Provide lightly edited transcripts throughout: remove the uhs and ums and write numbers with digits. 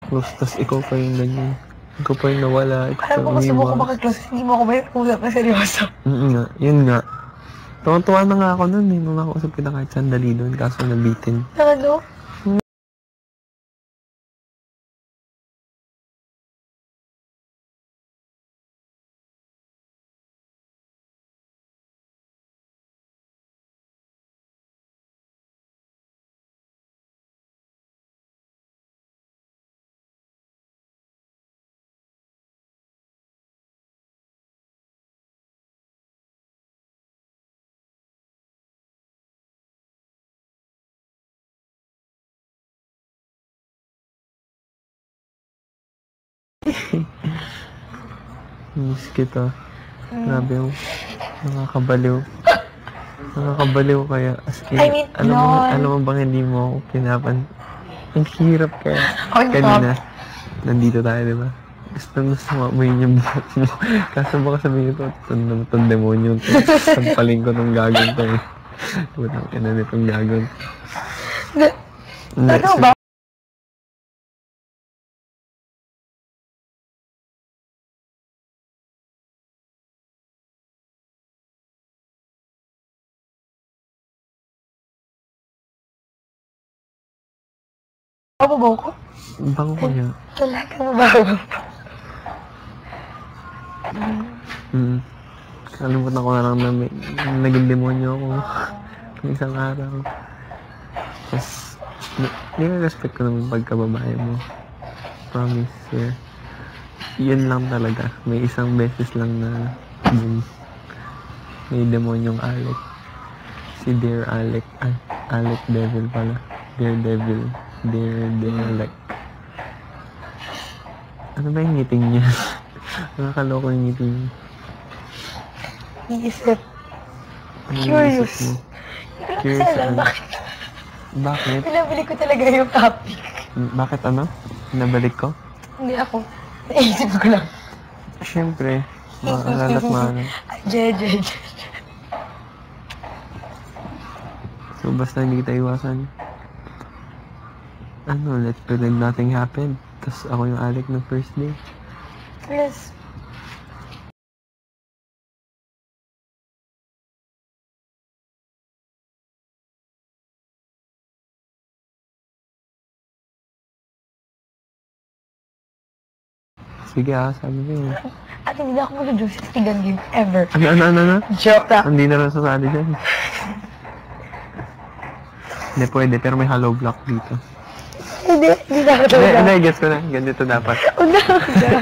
close, tas ikaw pa yung ganyan. Ikaw pa yung nawala, ikaw pa Alam mo, yung gusto mo ko umiwas. makiclose, hindi mo ako may usap na seryoso. Nga, yun nga. Tuwa-tuwa na nga ako nun eh, nung nakausap kita kahit sandali doon, kaso nabitin. Ano? Miss kita. Grabe yung nakakabaliw. Nakakabaliw kaya. As in, I mean, alam mo bang hindi mo ako pinapan? Ang hirap kaya. Oh, Kanina, nandito tayo, di ba? Gusto mo yun yung buhok mo. Kaso baka sabihin ko, itong demonyo to. Sampaling ko tong gagawin to eh. Butang ina nitong gagawin. Ano ba? Ako ba ko? Bango ko niya. Talagang bago. Kalimutan ko na lang na may naging demonyo ako. Ng isang araw. Tapos, nire-respect ko naman pagkababae mo. Promise, yeah. Yun lang talaga. May isang beses lang na may demonyong Alec. Si Dear Alec. Alec Devil pala. Dear Devil. Dear Alec. Ano ba yung ngiting niya? Nakakaloko yung ngiting niya. Iisip. Ano Curious. yung isip mo? Hindi ko Curious kasi alam saan? bakit. Bakit? Pinabili ko talaga yung topic. Bakit ano? Nabalik ko? Hindi ako. Naisip ko lang. Siyempre, maalala at maalam. Jeje. So, basta hindi kita iwasan. Ano, let's pretend nothing happened. Tapos ako yung Alec ng first day. Yes. Sige sabi ko yun. At hindi na ako mag-juicy tigan game ever. Ano? Joke na. Hindi na lang sasali dyan. Hindi pwede, pero may hollow block dito. Hindi na ako talaga. Hindi, guess ko na. Ganito dapat. Huwag na.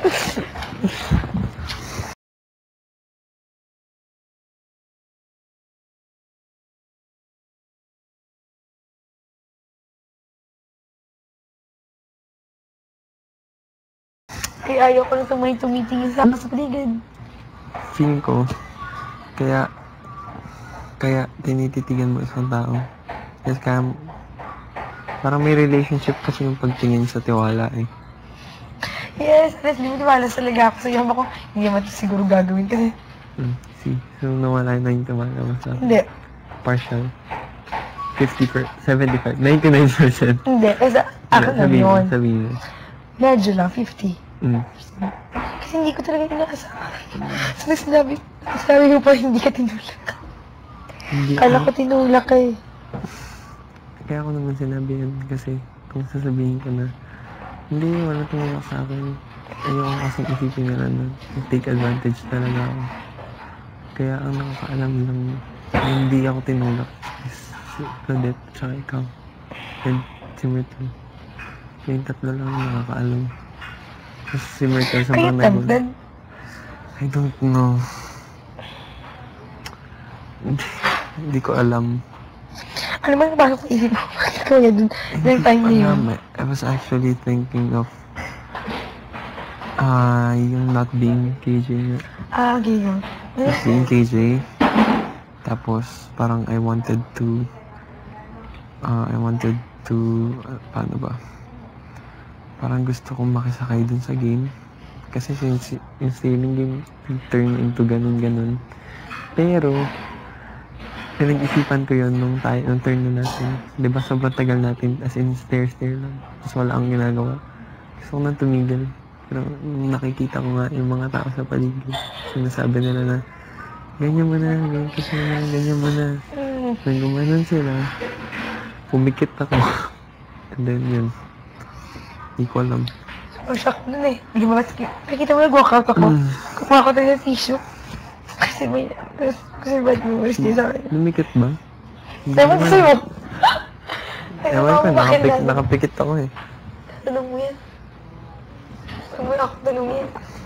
Kaya ayoko na tumitingin sa paligid. Feeling ko, kaya tinititigan mo isang tao. Yes, kaya, parang may relationship kasi yung pagtingin sa tiwala eh. Yes, at hindi mo tiwala talaga ako sa iyo. Ako, hindi naman ito siguro gagawin kasi. See, so nawala na yung tiwala mo sa Hindi. partial. 75, 99%. Hindi. Kasi ako lang yun. Sabihin mo. Medyo lang, 50. Mm. Kasi hindi ko talaga inaasahan. So, sinabi ko pa, hindi ka tinulak. Hindi Kala ko tinulak ka eh. Kaya ako naman sinabi yan kasi kung sasabihin ko na hindi, wala tumulak sa akin. Ayoko kasing isipin nila na take advantage talaga ako. Kaya ang nakakaalam lang na hindi ako tinulak is si Claudette tsaka ikaw. And si Myrtle. Yung tatlo lang ang nakakaalam. Kasi si Myrtle Kaya sobrang tempted. I don't know. Hindi ko alam. Ano man napasok sa isip mo? Bakit kaya dun? Yung time na yun. I was actually thinking of yung not being KJ nga. Okay yun. Not being KJ. Tapos parang I wanted to paano ba? Parang gusto kong makisakay dun sa game. Kasi since yung sailing game turn into ganun. Pero pinag-isipan ko yun nung turn na natin. Diba sobrang tagal natin as in stare lang. Tapos wala akong ginagawa. Gusto ko nang tumigil. Pero nung nakikita ko nga yung mga tao sa paligid, sinasabi nila na, ganyan mo na, ganyan ka na, ganyan mo na. Nang gumanon sila, pumikit ako. And then yun, hindi ko alam. Ang shock nun eh. Hindi ba, nakikita mo nag-walkout ako. Kukuha ko tayo ng tissue. Kasi bad memories din sa akin. Lumikit ba? Dapat sa'yo. Ewan ko, nakapikit ako eh. Tanong mo yan. Tanong mo ako, tanong mo yan.